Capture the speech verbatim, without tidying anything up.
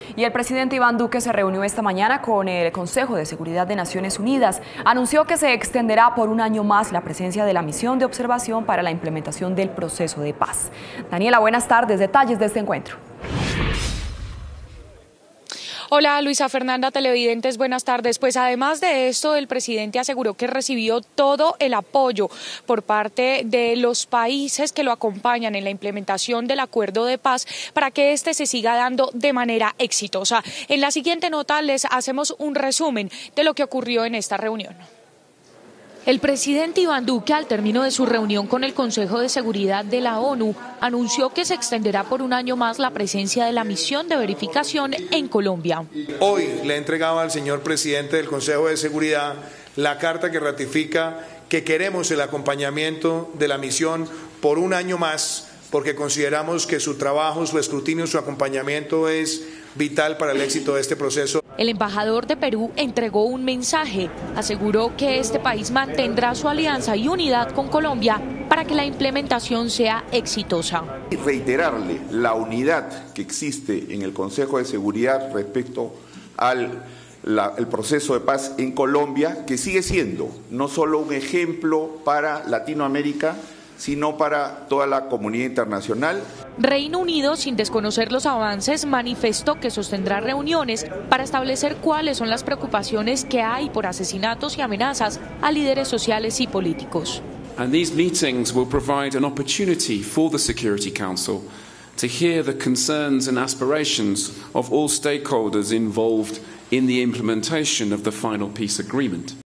Y el presidente Iván Duque se reunió esta mañana con el Consejo de Seguridad de Naciones Unidas. Anunció que se extenderá por un año más la presencia de la misión de observación para la implementación del proceso de paz. Daniela, buenas tardes. Detalles de este encuentro. Hola Luisa Fernanda, televidentes, buenas tardes. Pues además de esto, el presidente aseguró que recibió todo el apoyo por parte de los países que lo acompañan en la implementación del acuerdo de paz para que este se siga dando de manera exitosa. En la siguiente nota les hacemos un resumen de lo que ocurrió en esta reunión. El presidente Iván Duque, al término de su reunión con el Consejo de Seguridad de la ONU, anunció que se extenderá por un año más la presencia de la misión de verificación en Colombia. Hoy le entregaba al señor presidente del Consejo de Seguridad la carta que ratifica que queremos el acompañamiento de la misión por un año más, porque consideramos que su trabajo, su escrutinio, su acompañamiento es vital para el éxito de este proceso. El embajador de Perú entregó un mensaje. Aseguró que este país mantendrá su alianza y unidad con Colombia para que la implementación sea exitosa. Y reiterarle la unidad que existe en el Consejo de Seguridad respecto al la, el proceso de paz en Colombia, que sigue siendo no solo un ejemplo para Latinoamérica, sino para toda la comunidad internacional. Reino Unido, sin desconocer los avances, manifestó que sostendrá reuniones para establecer cuáles son las preocupaciones que hay por asesinatos y amenazas a líderes sociales y políticos. And these meetings will provide an opportunity for the Security Council to hear the concerns and aspirations of all stakeholders involved in the implementation of the final peace agreement.